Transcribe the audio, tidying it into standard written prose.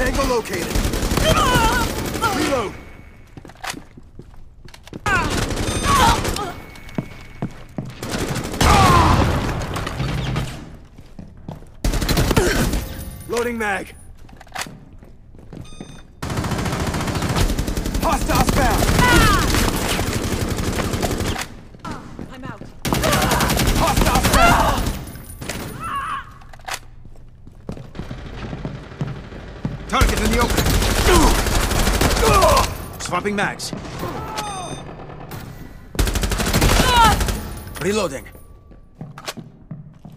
Tango located. Reload. Loading mag. Hostiles found. I'm out. Hostiles found. Target in the open. Swapping mags. Reloading.